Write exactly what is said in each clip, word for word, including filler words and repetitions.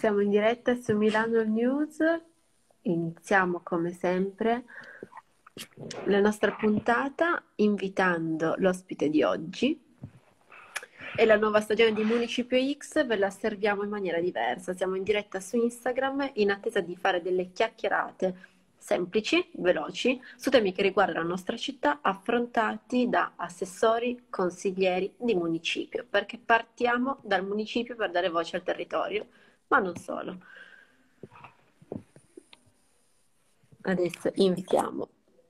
Siamo in diretta su Milano News, iniziamo come sempre la nostra puntata invitando l'ospite di oggi e la nuova stagione di Municipio X ve la serviamo in maniera diversa. Siamo in diretta su Instagram in attesa di fare delle chiacchierate semplici, veloci, su temi che riguardano la nostra città, affrontati da assessori, consiglieri di municipio, perché partiamo dal municipio per dare voce al territorio, ma non solo. Adesso invitiamo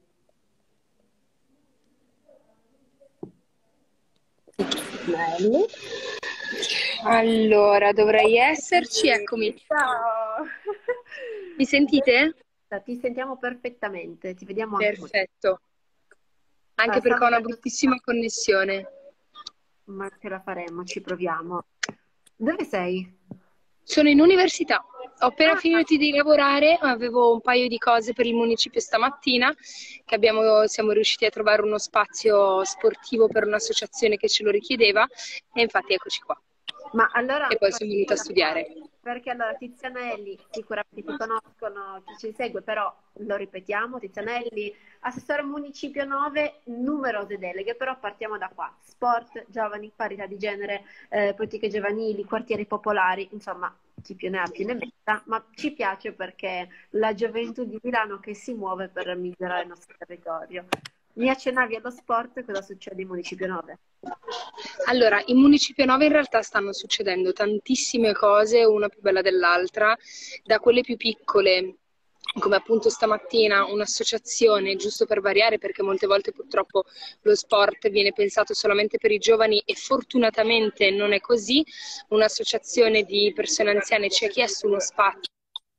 Nelly. Allora, dovrei esserci, eccomi. Ciao! Mi sentite? Ti sentiamo perfettamente, ti vediamo anche molto. Perfetto. Anche Ah, perché stavo ho una per- bruttissima connessione. Ma ce la faremo, ci proviamo. Dove sei? Sono in università. Ho appena Ah, finito di lavorare, avevo un paio di cose per il municipio stamattina, che abbiamo, siamo riusciti a trovare uno spazio sportivo per un'associazione che ce lo richiedeva e infatti eccoci qua. ma allora E poi sono venuta a studiare. perché allora Tizianelli, sicuramente ti conoscono, chi ci segue, però lo ripetiamo, Tizianelli, assessore municipio nove, numerose deleghe, però partiamo da qua, sport, giovani, parità di genere, eh, politiche giovanili, quartieri popolari, insomma chi più ne ha più ne metta, ma ci piace perché la gioventù di Milano che si muove per migliorare il nostro territorio. Mi accennavi allo sport, cosa succede in municipio nove? Allora, in Municipio nove in realtà stanno succedendo tantissime cose, una più bella dell'altra, da quelle più piccole, come appunto stamattina un'associazione, giusto per variare, perché molte volte purtroppo lo sport viene pensato solamente per i giovani e fortunatamente non è così, un'associazione di persone anziane ci ha chiesto uno spazio.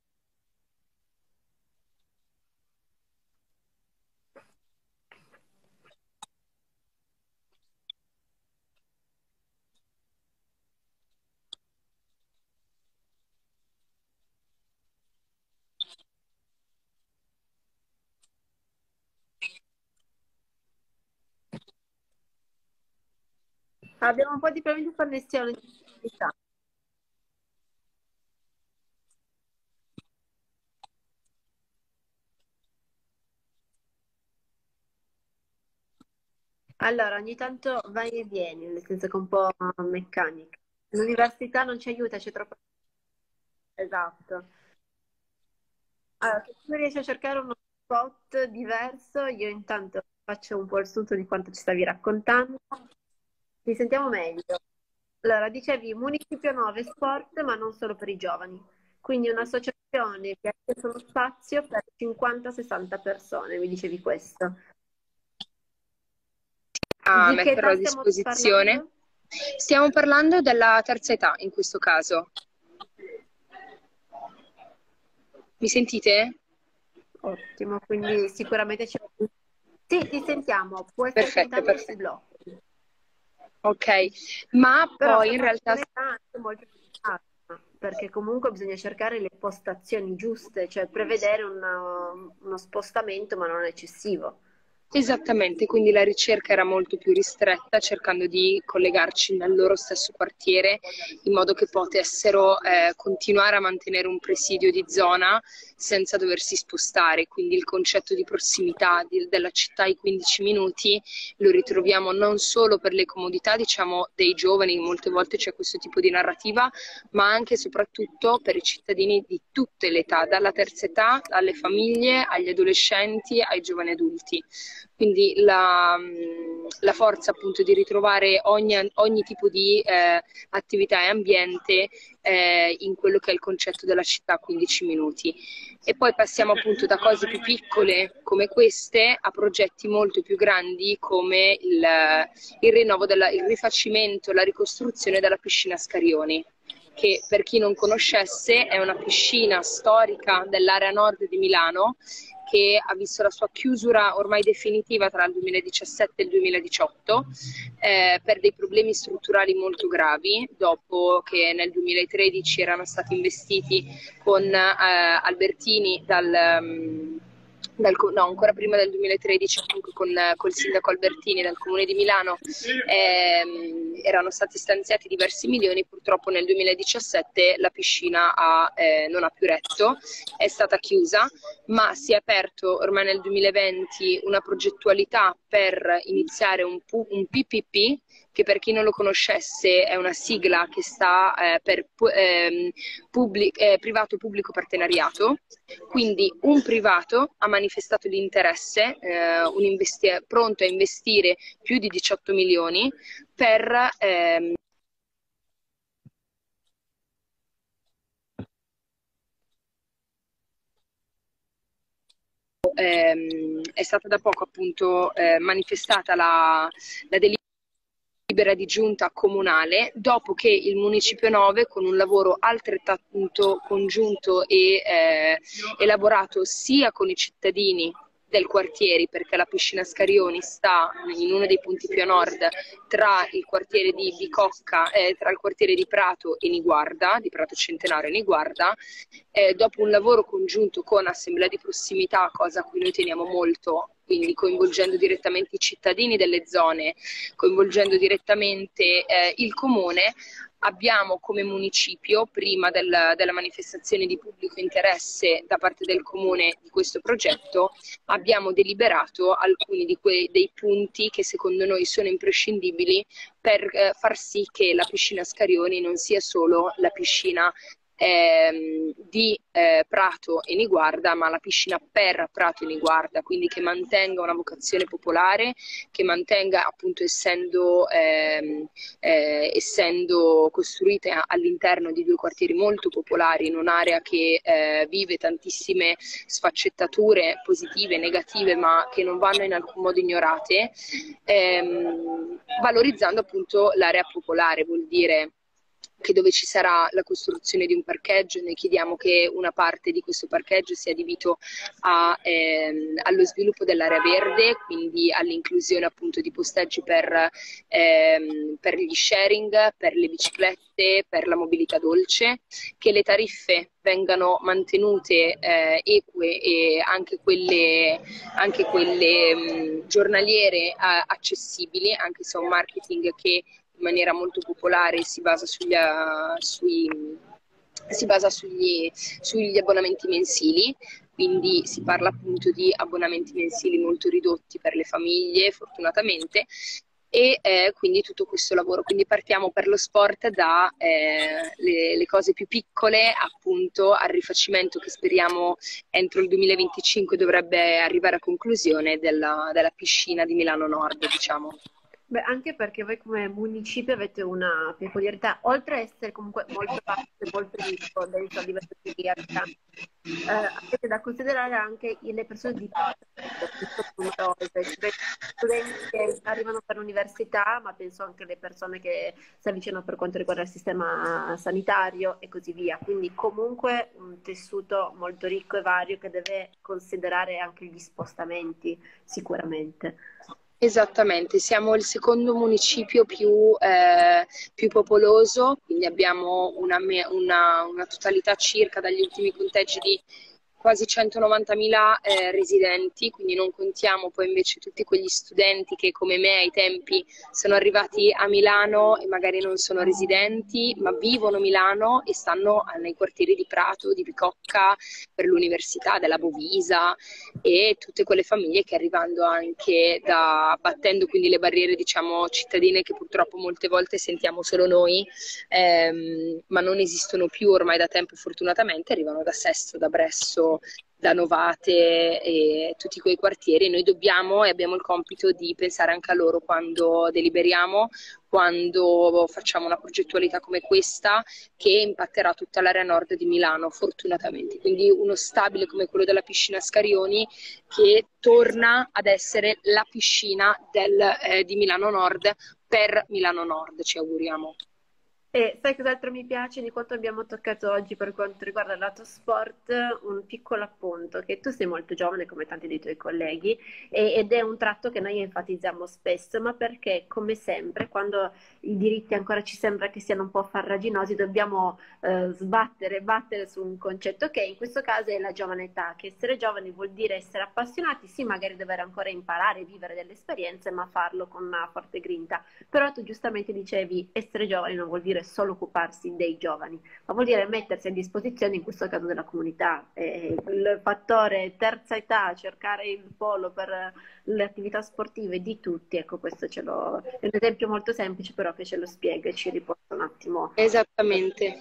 Abbiamo un po' di problemi di connessione. Allora, ogni tanto vai e vieni, nel senso che è un po' meccanica. L'università non ci aiuta, c'è troppo. Esatto. Allora, se tu riesci a cercare uno spot diverso, io intanto faccio un po' il sunto di quanto ci stavi raccontando. Ti sentiamo meglio. Allora, dicevi Municipio nove Sport, ma non solo per i giovani. Quindi un'associazione che ha chiesto uno spazio per cinquanta sessanta persone, mi dicevi questo. A Di che metterlo età a stiamo disposizione. parlando? Stiamo parlando della terza età in questo caso. Mi sentite? Ottimo, quindi sicuramente c'è. Sì, ti sentiamo, puoi stare Perfetto, intanto sui perfetto. blocchi. Ok, ma Però poi in siamo realtà. in un'età anche molto delicata, perché comunque bisogna cercare le postazioni giuste, cioè prevedere una- uno spostamento ma non eccessivo. Esattamente, quindi la ricerca era molto più ristretta, cercando di collegarci nel loro stesso quartiere in modo che potessero eh, continuare a mantenere un presidio di zona senza doversi spostare. Quindi il concetto di prossimità di- della città ai quindici minuti lo ritroviamo non solo per le comodità, diciamo, dei giovani, molte volte c'è questo tipo di narrativa, ma anche e soprattutto per i cittadini di tutte le età, dalla terza età, alle famiglie, agli adolescenti, ai giovani adulti. Quindi la, la forza appunto di ritrovare ogni, ogni tipo di eh, attività e ambiente eh, in quello che è il concetto della città a quindici minuti. E poi passiamo appunto da cose più piccole come queste a progetti molto più grandi come il, il rinnovo, della, il rifacimento, la ricostruzione della piscina Scarioni, che per chi non conoscesse è una piscina storica dell'area nord di Milano che ha visto la sua chiusura ormai definitiva tra il duemiladiciassette e il duemiladiciotto eh, per dei problemi strutturali molto gravi, dopo che nel duemilatredici erano stati investiti con eh, Albertini dal... Um, dal, no, ancora prima del duemilatredici comunque con col sindaco Albertini dal comune di Milano ehm, erano stati stanziati diversi milioni, purtroppo nel duemiladiciassette la piscina ha, eh, non ha più retto, è stata chiusa, ma si è aperto ormai nel duemilaventi una progettualità per iniziare un, un P P P, che per chi non lo conoscesse è una sigla che sta eh, per ehm, pubblic eh, privato pubblico partenariato. Quindi un privato ha manifestato l'interesse, eh, un pronto a investire più di diciotto milioni per ehm, ehm, è stata da poco appunto eh, manifestata la, la delibera di giunta comunale, dopo che il Municipio nove, con un lavoro altrettanto congiunto e eh, elaborato sia con i cittadini del quartiere, perché la piscina Scarioni sta in uno dei punti più a nord tra il quartiere di Bicocca, eh, tra il quartiere di Prato e Niguarda, di Prato Centenario e Niguarda, eh, dopo un lavoro congiunto con Assemblea di Prossimità, cosa a cui noi teniamo molto, quindi coinvolgendo direttamente i cittadini delle zone, coinvolgendo direttamente eh, il comune, abbiamo come municipio, prima del, della manifestazione di pubblico interesse da parte del comune di questo progetto, abbiamo deliberato alcuni di quei, dei punti che secondo noi sono imprescindibili per eh, far sì che la piscina Scarioni non sia solo la piscina Ehm, di eh, Prato e Niguarda, ma la piscina per Prato e Niguarda, quindi che mantenga una vocazione popolare, che mantenga, appunto, essendo, ehm, eh, essendo costruita all'interno di due quartieri molto popolari, in un'area che eh, vive tantissime sfaccettature positive e negative, ma che non vanno in alcun modo ignorate, ehm, valorizzando appunto l'area popolare. Vuol dire che dove ci sarà la costruzione di un parcheggio, noi chiediamo che una parte di questo parcheggio sia adibito a, ehm, allo sviluppo dell'area verde, quindi all'inclusione appunto di posteggi per, ehm, per gli sharing, per le biciclette, per la mobilità dolce, che le tariffe vengano mantenute eh, eque e anche quelle, anche quelle mh, giornaliere eh, accessibili, anche se è un marketing che in maniera molto popolare si basa sugli, uh, sui, si basa sugli, sugli abbonamenti mensili, quindi si parla appunto di abbonamenti mensili molto ridotti per le famiglie, fortunatamente, e eh, quindi tutto questo lavoro. Quindi partiamo per lo sport da eh, le, le cose più piccole appunto al rifacimento che speriamo entro il duemilaventicinque dovrebbe arrivare a conclusione della, della piscina di Milano Nord, diciamo. Beh, anche perché voi come municipio avete una peculiarità, oltre a essere comunque molto vasto e molto ricco dentro a livello di abitanti, eh, avete da considerare anche le persone di numerose, cioè studenti che arrivano per l'università, ma penso anche alle persone che si avvicinano per quanto riguarda il sistema sanitario e così via. Quindi comunque un tessuto molto ricco e vario che deve considerare anche gli spostamenti, sicuramente. Esattamente, siamo il secondo municipio più, eh, più popoloso, quindi abbiamo una, una, una totalità circa dagli ultimi conteggi di quasi centonovantamila eh, residenti, quindi non contiamo poi invece tutti quegli studenti che come me ai tempi sono arrivati a Milano e magari non sono residenti, ma vivono Milano e stanno nei quartieri di Prato, di Bicocca, per l'università, della Bovisa, e tutte quelle famiglie che arrivando anche da, battendo quindi le barriere diciamo cittadine che purtroppo molte volte sentiamo solo noi, ehm, ma non esistono più ormai da tempo fortunatamente, arrivano da Sesto, da Bresso, da Novate e tutti quei quartieri. Noi dobbiamo e abbiamo il compito di pensare anche a loro quando deliberiamo, quando facciamo una progettualità come questa che impatterà tutta l'area nord di Milano fortunatamente, quindi uno stabile come quello della piscina Scarioni che torna ad essere la piscina del, eh, di Milano Nord per Milano Nord, ci auguriamo. E sai cos'altro mi piace di quanto abbiamo toccato oggi per quanto riguarda il lato sport? Un piccolo appunto, che tu sei molto giovane come tanti dei tuoi colleghi e- ed è un tratto che noi enfatizziamo spesso, ma perché come sempre, quando i diritti ancora ci sembra che siano un po' farraginosi, dobbiamo eh, sbattere, battere su un concetto che in questo caso è la giovane età, che essere giovani vuol dire essere appassionati, sì, magari dover ancora imparare, vivere delle esperienze, ma farlo con una forte grinta. Però tu giustamente dicevi, essere giovani non vuol dire solo occuparsi dei giovani, ma vuol dire mettersi a disposizione, in questo caso della comunità. Eh, il fattore terza età, cercare il polo per le attività sportive di tutti, ecco, questo ce lo, è un esempio molto semplice, però che ce lo spiega e ci riporta un attimo. Esattamente.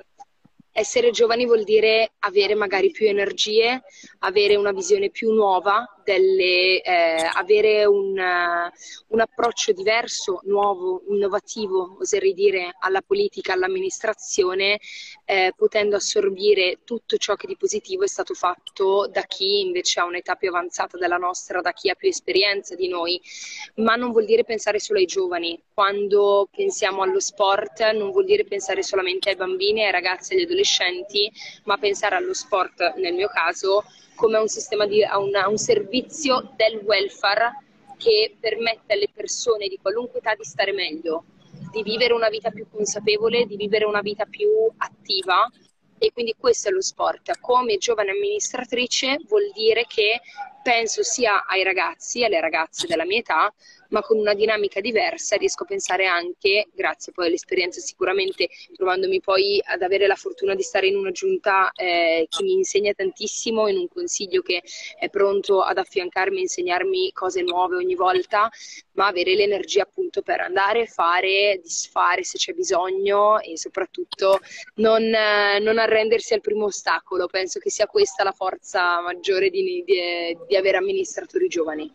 Essere giovani vuol dire avere magari più energie, avere una visione più nuova, delle, eh, avere un, eh, un approccio diverso, nuovo, innovativo, oserei dire, alla politica, all'amministrazione, eh, potendo assorbire tutto ciò che di positivo è stato fatto da chi invece ha un'età più avanzata della nostra, da chi ha più esperienza di noi. Ma non vuol dire pensare solo ai giovani. Quando pensiamo allo sport non vuol dire pensare solamente ai bambini, ai ragazzi e agli adolescenti, ma pensare allo sport, nel mio caso, come a un sistema di, a un, a un servizio del welfare che permette alle persone di qualunque età di stare meglio, di vivere una vita più consapevole, di vivere una vita più attiva. E quindi questo è lo sport. Come giovane amministratrice vuol dire che penso sia ai ragazzi e alle ragazze della mia età, ma con una dinamica diversa riesco a pensare anche, grazie poi all'esperienza sicuramente, trovandomi poi ad avere la fortuna di stare in una giunta eh, che mi insegna tantissimo, in un consiglio che è pronto ad affiancarmi e insegnarmi cose nuove ogni volta, ma avere l'energia appunto per andare, fare, disfare se c'è bisogno e soprattutto non, eh, non arrendersi al primo ostacolo. Penso che sia questa la forza maggiore di, di, di avere amministratori giovani.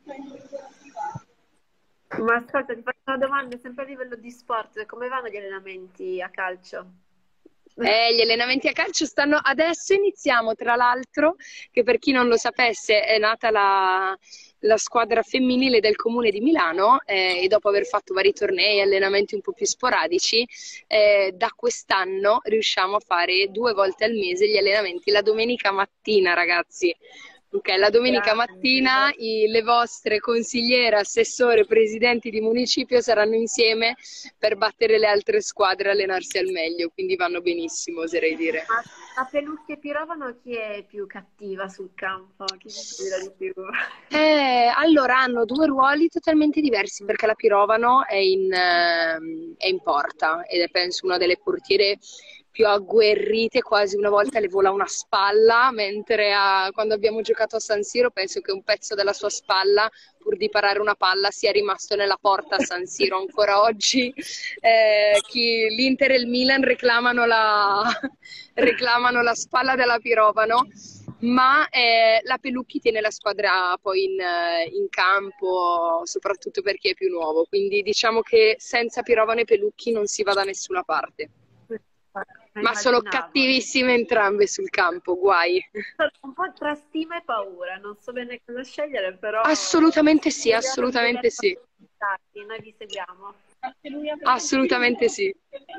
Ma ascolta, ti faccio una domanda sempre a livello di sport, come vanno gli allenamenti a calcio? Eh, gli allenamenti a calcio stanno adesso, iniziamo tra l'altro, che per chi non lo sapesse è nata la, la squadra femminile del comune di Milano eh, e dopo aver fatto vari tornei e allenamenti un po' più sporadici, eh, da quest'anno riusciamo a fare due volte al mese gli allenamenti la domenica mattina, ragazzi. Ok, la domenica mattina i, le vostre consigliere, assessore, presidenti di municipio saranno insieme per battere le altre squadre e allenarsi al meglio, quindi vanno benissimo, oserei dire. Ma a Pelucchi e Pirovano chi è più cattiva sul campo? Chi si tira di più? Eh, allora hanno due ruoli totalmente diversi perché la Pirovano è in, ehm, è in porta ed è penso una delle portiere più agguerrite, quasi una volta le vola una spalla, mentre a, quando abbiamo giocato a San Siro penso che un pezzo della sua spalla, pur di parare una palla, sia rimasto nella porta a San Siro ancora oggi. Eh, chi, l'Inter e il Milan reclamano la, reclamano la spalla della Pirovano, ma eh, la Pelucchi tiene la squadra poi in, in campo, soprattutto perché è più nuovo, quindi diciamo che senza Pirovano e Pelucchi non si va da nessuna parte. Ma sono cattivissime entrambe sul campo, guai. Un po' tra stima e paura, non so bene cosa scegliere, però... Assolutamente sì, assolutamente sì. Noi vi seguiamo. Assolutamente sì.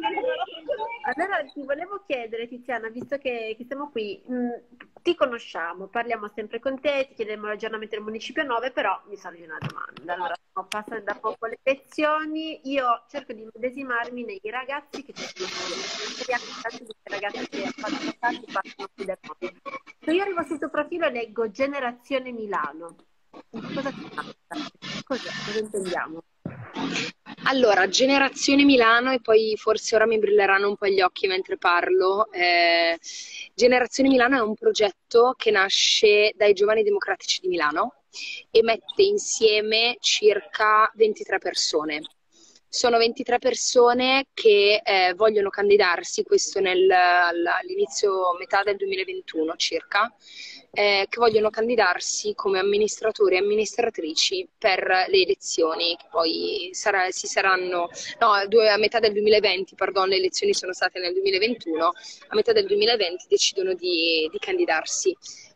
Allora ti volevo chiedere, Tiziana, visto che, che siamo qui, mh, ti conosciamo, parliamo sempre con te, ti chiediamo l'aggiornamento del Municipio nove, però mi sorge una domanda. Allora, passano da poco le lezioni, io cerco di medesimarmi nei ragazzi che ci sono stati, i ragazzi che fanno passati parlano più da noi. Se io arrivo sul tuo profilo e leggo Generazione Milano, cosa ti passa? Cos'è? Cosa intendiamo? Allora, Generazione Milano, e poi forse ora mi brilleranno un po' gli occhi mentre parlo. Eh, Generazione Milano è un progetto che nasce dai Giovani Democratici di Milano e mette insieme circa ventitré persone. Sono ventitré persone che eh, vogliono candidarsi, questo nel, all'inizio metà del duemilaventuno circa, eh, che vogliono candidarsi come amministratori e amministratrici per le elezioni, che poi sarà, si saranno, no, due, a metà del duemilaventi, pardon, le elezioni sono state nel duemilaventuno, a metà del duemilaventi decidono di, di candidarsi.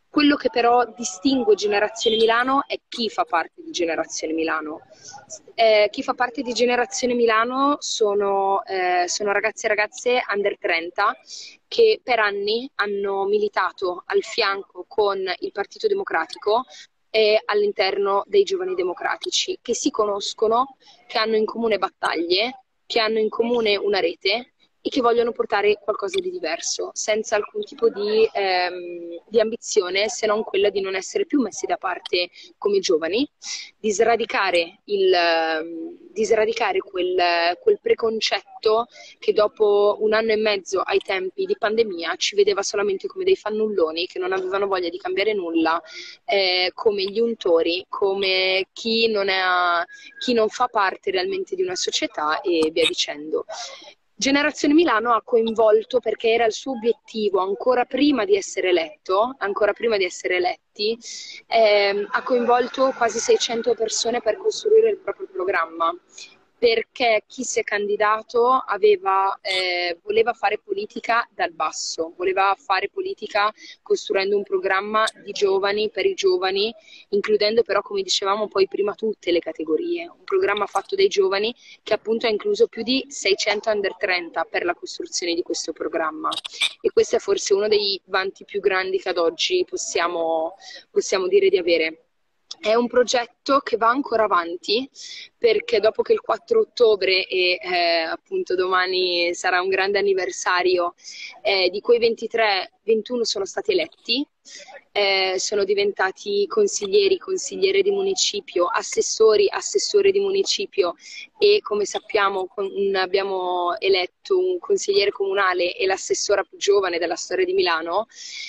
Quello che però distingue Generazione Milano è chi fa parte di Generazione Milano. Eh, chi fa parte di Generazione Milano sono, eh, sono ragazzi e ragazze under trenta che per anni hanno militato al fianco con il Partito Democratico e all'interno dei Giovani Democratici, che si conoscono, che hanno in comune battaglie, che hanno in comune una rete e che vogliono portare qualcosa di diverso, senza alcun tipo di, ehm, di ambizione, se non quella di non essere più messi da parte come giovani, di sradicare, il, ehm, di sradicare quel, quel preconcetto che dopo un anno e mezzo ai tempi di pandemia ci vedeva solamente come dei fannulloni che non avevano voglia di cambiare nulla, eh, come gli untori, come chi non, è, chi non fa parte realmente di una società e via dicendo. Generazione Milano ha coinvolto, perché era il suo obiettivo ancora prima di essere eletto, ancora prima di essere eletti, ehm, ha coinvolto quasi seicento persone per costruire il proprio programma, perché chi si è candidato aveva, eh, voleva fare politica dal basso, voleva fare politica costruendo un programma di giovani per i giovani, includendo però, come dicevamo, poi prima tutte le categorie, un programma fatto dai giovani che appunto ha incluso più di seicento under trenta per la costruzione di questo programma, e questo è forse uno dei vanti più grandi che ad oggi possiamo, possiamo dire di avere. È un progetto che va ancora avanti, perché dopo che il quattro ottobre e eh, appunto domani sarà un grande anniversario, eh, di quei ventitré, ventuno sono stati eletti, eh, sono diventati consiglieri, consigliere di municipio, assessori, assessore di municipio, e come sappiamo con, abbiamo eletto un consigliere comunale e l'assessora più giovane della storia di Milano.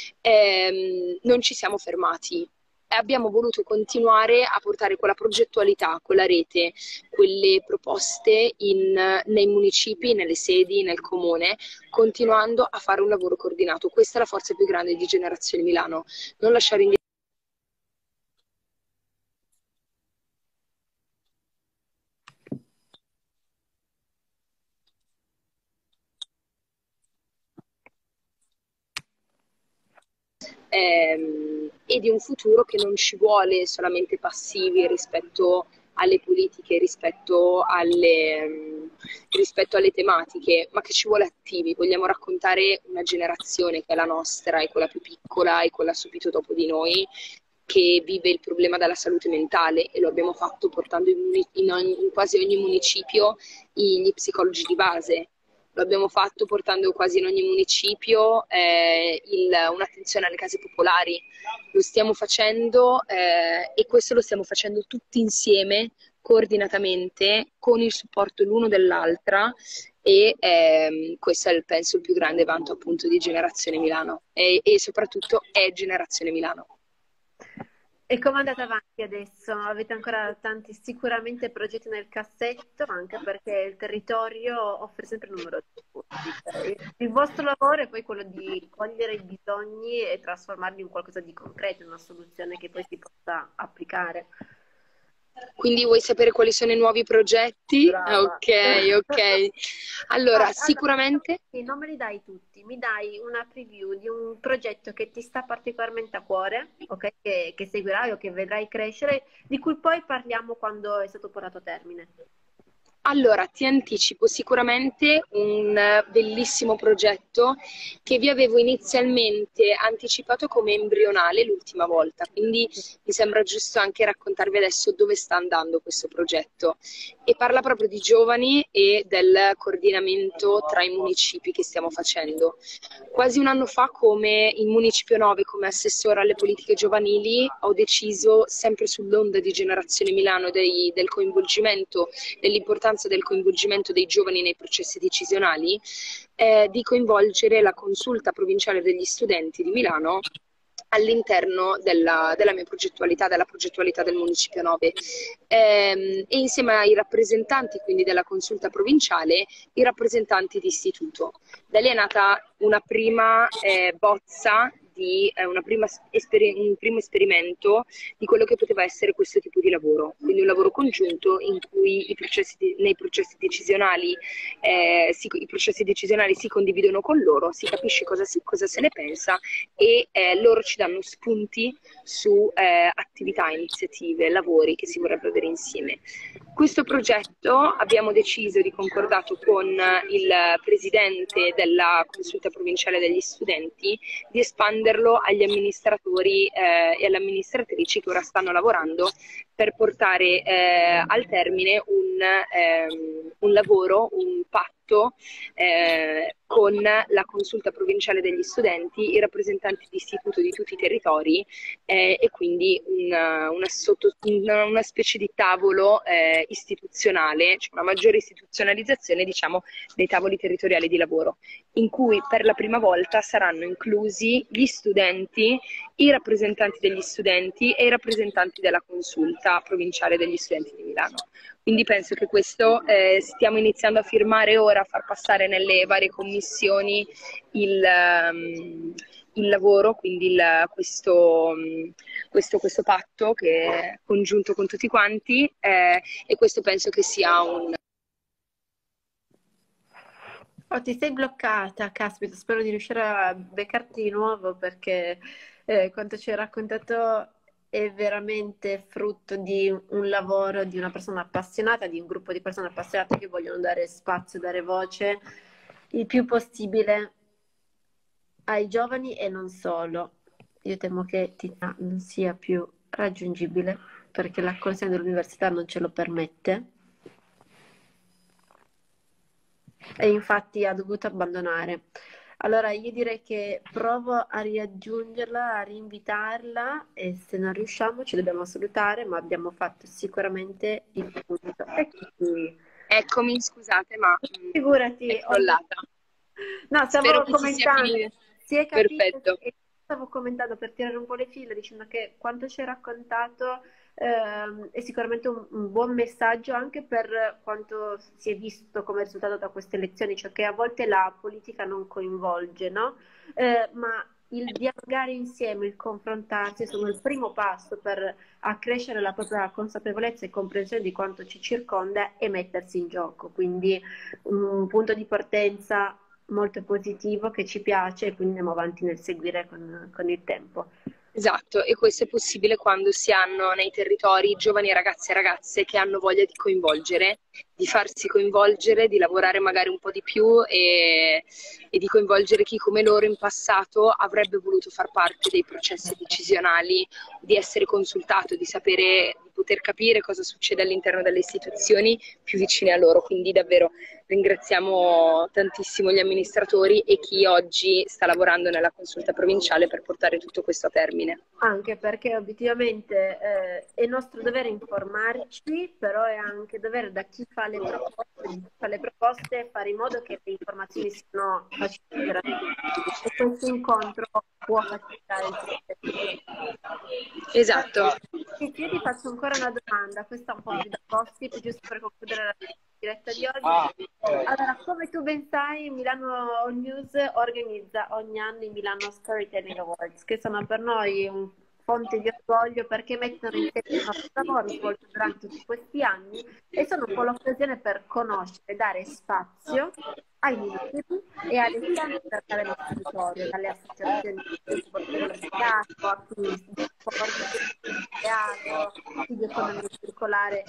ehm, non ci siamo fermati. Abbiamo voluto continuare a portare quella progettualità, quella rete, quelle proposte in, nei municipi, nelle sedi, nel comune, continuando a fare un lavoro coordinato. Questa è la forza più grande di Generazione Milano, non lasciare indietro. Ehm, e di un futuro che non ci vuole solamente passivi rispetto alle politiche, rispetto alle, rispetto alle tematiche, ma che ci vuole attivi. Vogliamo raccontare una generazione che è la nostra, e quella più piccola e quella subito dopo di noi, che vive il problema della salute mentale, e lo abbiamo fatto portando in, in, ogni, in quasi ogni municipio gli psicologi di base. Lo abbiamo fatto portando quasi in ogni municipio eh, un'attenzione alle case popolari. Lo stiamo facendo eh, e questo lo stiamo facendo tutti insieme, coordinatamente, con il supporto l'uno dell'altra, e ehm, questo è, penso, il più grande vanto appunto di Generazione Milano, e, e soprattutto è Generazione Milano. E come andate avanti adesso? Avete ancora tanti sicuramente progetti nel cassetto, anche perché il territorio offre sempre un numero di punti. Il vostro lavoro è poi quello di cogliere i bisogni e trasformarli in qualcosa di concreto, in una soluzione che poi si possa applicare. Quindi vuoi sapere quali sono i nuovi progetti? Brava. Ok, ok. Allora, ah, sicuramente... Allora, non me li dai tutti, mi dai una preview di un progetto che ti sta particolarmente a cuore, okay? che, che seguirai o che vedrai crescere, di cui poi parliamo quando è stato portato a termine. Allora, ti anticipo sicuramente un bellissimo progetto che vi avevo inizialmente anticipato come embrionale l'ultima volta, quindi mi sembra giusto anche raccontarvi adesso dove sta andando questo progetto, e parla proprio di giovani e del coordinamento tra i municipi che stiamo facendo. Quasi un anno fa, come in Municipio nove, come assessora alle politiche giovanili, ho deciso, sempre sull'onda di Generazione Milano, dei, del coinvolgimento, dell'importanza del coinvolgimento dei giovani nei processi decisionali, eh, di coinvolgere la consulta provinciale degli studenti di Milano all'interno della, della mia progettualità, della progettualità del Municipio nove, ehm, e insieme ai rappresentanti quindi della consulta provinciale, i rappresentanti di istituto. Da lì è nata una prima eh, bozza di eh, una prima esperi- un primo esperimento di quello che poteva essere questo tipo di lavoro, quindi un lavoro congiunto in cui i processi di- nei processi decisionali, eh, si, i processi decisionali si condividono con loro, si capisce cosa, si, cosa se ne pensa e eh, loro ci danno spunti su eh, attività, iniziative, lavori che si vorrebbero avere insieme. Questo progetto abbiamo deciso di concordato con il presidente della consulta provinciale degli studenti di espanderlo agli amministratori eh, e alle amministratrici che ora stanno lavorando per portare eh, al termine un, ehm, un lavoro, un patto eh, con la consulta provinciale degli studenti, i rappresentanti di istituto di tutti i territori eh, e quindi una, una, sotto, una, una specie di tavolo eh, istituzionale, cioè una maggiore istituzionalizzazione, diciamo, dei tavoli territoriali di lavoro, in cui per la prima volta saranno inclusi gli studenti, i rappresentanti degli studenti e i rappresentanti della consulta provinciale degli studenti di Milano. Quindi penso che questo eh, stiamo iniziando a firmare ora, a far passare nelle varie commissioni il, um, il lavoro, quindi il, questo, questo, questo patto che è congiunto con tutti quanti eh, e questo penso che sia un... Oh, ti sei bloccata, caspita, spero di riuscire a beccarti di nuovo perché eh, quanto ci hai raccontato è veramente frutto di un lavoro di una persona appassionata, di un gruppo di persone appassionate che vogliono dare spazio, dare voce il più possibile ai giovani e non solo. Io temo che Tina non sia più raggiungibile perché la consegna dell'università non ce lo permette. E infatti ha dovuto abbandonare. Allora io direi che provo a riaggiungerla, a rinvitarla e se non riusciamo ci dobbiamo salutare, ma abbiamo fatto sicuramente il punto. Eccoci. Eccomi, scusate, ma mh, Figurati, è ogni- crollata. no, Spero stavo che si sia commentando, finito. si è capito Perfetto. e stavo commentando per tirare un po' le fila dicendo che quanto ci hai raccontato ehm, è sicuramente un, un buon messaggio anche per quanto si è visto come risultato da queste elezioni, cioè che a volte la politica non coinvolge, no? Eh, ma il dialogare insieme, il confrontarsi sono il primo passo per accrescere la propria consapevolezza e comprensione di quanto ci circonda e mettersi in gioco. Quindi un punto di partenza molto positivo che ci piace e quindi andiamo avanti nel seguire con, con il tempo. Esatto, e questo è possibile quando si hanno nei territori giovani ragazzi e ragazze che hanno voglia di coinvolgere, di farsi coinvolgere, di lavorare magari un po' di più e, e di coinvolgere chi come loro in passato avrebbe voluto far parte dei processi decisionali, di essere consultato, di sapere, di poter capire cosa succede all'interno delle istituzioni più vicine a loro. Quindi davvero ringraziamo tantissimo gli amministratori e chi oggi sta lavorando nella consulta provinciale per portare tutto questo a termine. Anche perché obiettivamente eh, è nostro dovere informarci, però è anche dovere da chi fa le proposte, di chi fa le proposte, fare in modo che le informazioni siano facilmente raggiungibili. E questo incontro può facilitare il processo. Esatto. Sì, io ti faccio ancora una domanda, questa è un po' più da gossip, giusto per concludere la diretta di oggi. Allora, come tu ben sai, Milano News organizza ogni anno i Milano Storytelling Awards, che sono per noi un fonte di orgoglio perché mettono insieme il nostro lavoro svolto durante tutti questi anni e sono un po' l'occasione per conoscere, dare spazio ai minori e alle istanze del territorio, dalle associazioni del volontariato a chi di sport, teatro, di economia circolare.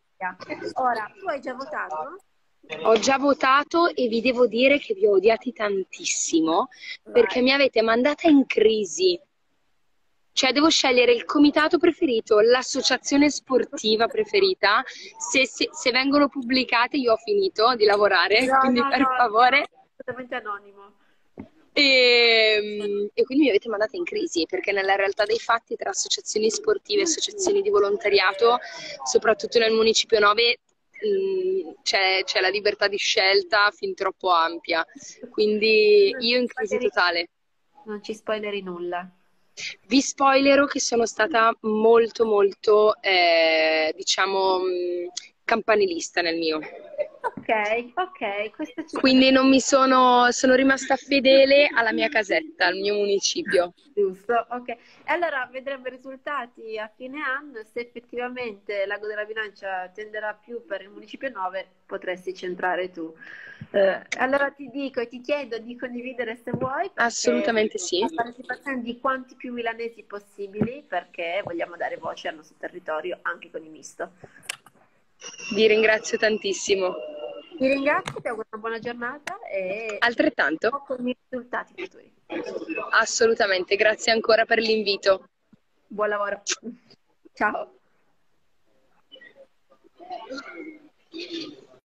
Ora, tu hai già votato? Ho già votato e vi devo dire che vi ho odiati tantissimo perché Vai. mi avete mandata in crisi. Cioè devo scegliere il comitato preferito, l'associazione sportiva preferita. Se, se, se vengono pubblicate io ho finito di lavorare, No, quindi no, per no, favore. assolutamente anonimo. E, e quindi mi avete mandata in crisi perché nella realtà dei fatti tra associazioni sportive e associazioni di volontariato, soprattutto nel Municipio nove, c'è, c'è la libertà di scelta fin troppo ampia. Quindi Non io ci in crisi spoileri, totale. non ci spoileri nulla. Vi spoilero che sono stata molto molto, eh, diciamo, mh, campanilista nel mio. Ok, ok, questo ci sta. Quindi non mi sono, sono rimasta fedele alla mia casetta, al mio municipio. Giusto, ok. E allora vedremo i risultati a fine anno e se effettivamente l'ago della bilancia tenderà più per il municipio nove, potresti centrare tu. Eh, allora ti dico e ti chiedo di condividere se vuoi, perché Assolutamente sì. la partecipazione di quanti più milanesi possibili, perché vogliamo dare voce al nostro territorio anche con i misto. Vi ringrazio tantissimo. Ti ringrazio, ti auguro una buona giornata e Altrettanto. con i risultati futuri. Assolutamente, grazie ancora per l'invito. Buon lavoro. Ciao.